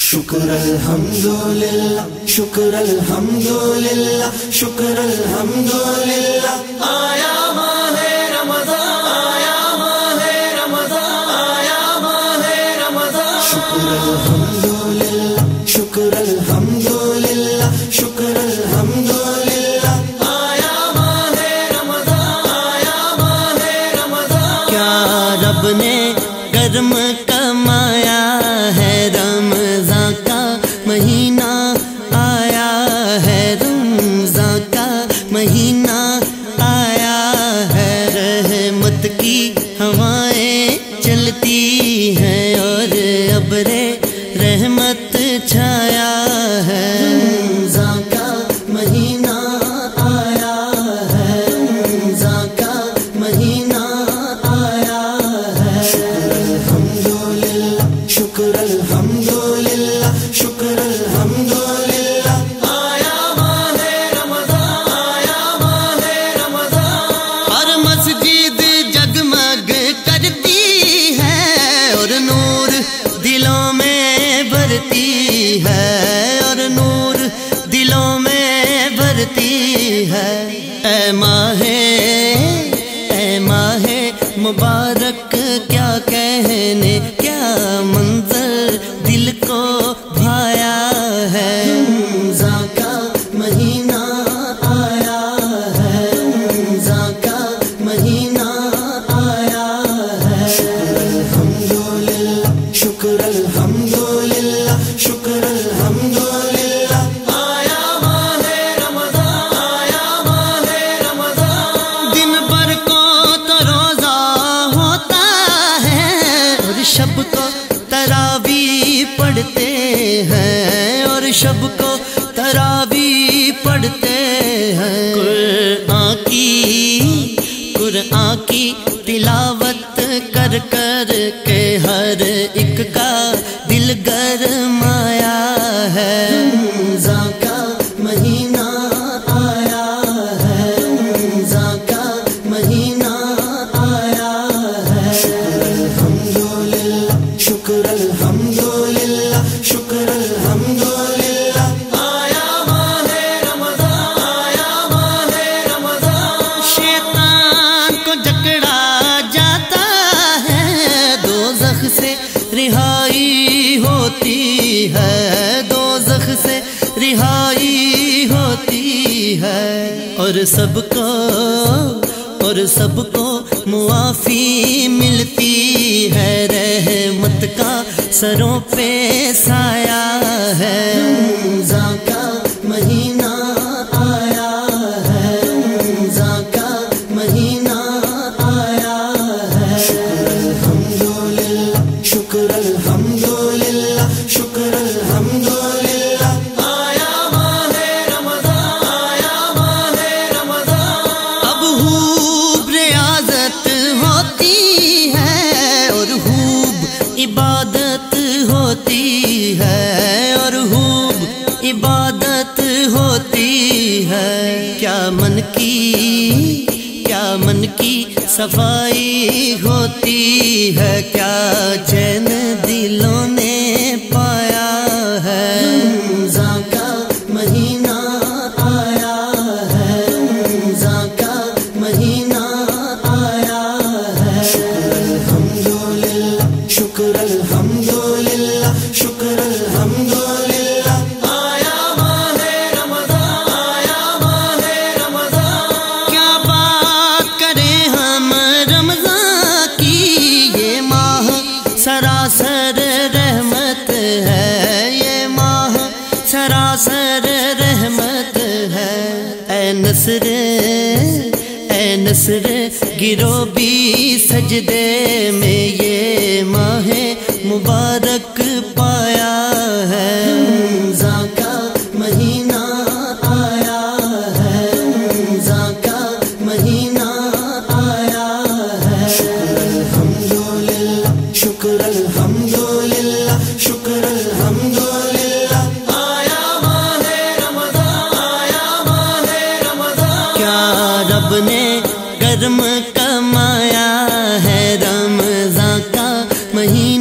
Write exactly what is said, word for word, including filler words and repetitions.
شکر الحمدللہ شکر الحمدللہ شکر الحمدللہ آیا ماہ رمضان آیا ماہ رمضان آیا ماہ رمضان شکر الحمدللہ شکر الحمدللہ شکر الحمدللہ آیا ماہ رمضان آیا ماہ رمضان کیا رب نے کرم کمایا ہے رمضان کا مہینہ آیا ہے رمضان کا مہینہ آیا ہے رحمت کی ہوائیں چلتی ہیں اور ابر رحمت چھایا ہے رمضان کا مہینہ آیا ہے رمضان کا مہینہ آیا ہے شکر الحمدللہ شکر الحمدللہ آیا ماہ رمضان آیا ماہ رمضان اور مسجد جگمگ کرتی ہے اور نور دلوں میں بھرتی ہے اور نور دلوں میں بھرتی ہے اے ماہ اے ماہ مبارک کیا کہنے کیا منظر دل کو بھایا ہے رمضان کا مہینہ آیا ہے رمضان کا مہینہ آیا ہے الحمدللہ شکر الحمدللہ شکر الحمدللہ آیا ماہ رمضان آیا ماہ رمضان دن بھر کو تو روزہ ہوتا ہے اور شب کو تراویح پڑھتے ہیں اور شب کو تراویح پڑھتے ہیں قرآن کی قرآن کی تلاوت کر کر کے ہر ایک کا دل گرمایا ہے رمضان کا مہینہ آیا ہے رمضان کا مہینہ آیا ہے الحمدللہ شکر الحمدللہ شکر الحمدللہ آیا ماہ رمضان آیا ماہ رمضان شیطان کو جکڑا جاتا ہے دوزخ سے رہائی ہوتی ہے دوزخ سے رہائی ہوتی ہے اور سب کو اور سب کو معافی ملتی ہے رحمت کا سروں پہ سایہ ہے رمضان کا مہینہ آیا ہے رمضان کا مہینہ آیا ہے الحمدللہ شکر الحمدللہ شکر الحمدللہ آیا ماہ رمضان آیا ماہ رمضان اب خوب ریاضت ہوتی ہے اور خوب عبادت ہوتی ہے اور خوب عبادت ہوتی ہے کیا من کی کیا من کی صفائی ہوتی ہے کیا چین دلوں نے پایا ہے رمضان کا مہینہ آیا ہے رمضان کا مہینہ آیا ہے الحمدللہ شکر الحمدللہ شکر الحمدللہ آیا ماہ رمضان آیا ماہ رمضان کیا بات کریں ہم رمضان کی یہ ماہ سراسر رحمت ہے یہ ماہ سراسر رحمت ہے اے نصر اے نصر گرو بھی سجدے میں یہ ماہ مبارک پایا ہے رمضان کا مہینہ آیا ہے رمضان کا مہینہ آیا ہے الحمدللہ شکر الحمدللہ شکر الحمدللہ آیا ماہ رمضان آیا ماہ رمضان کیا رب نے کرم کمایا ہے رمضان کا مہینہ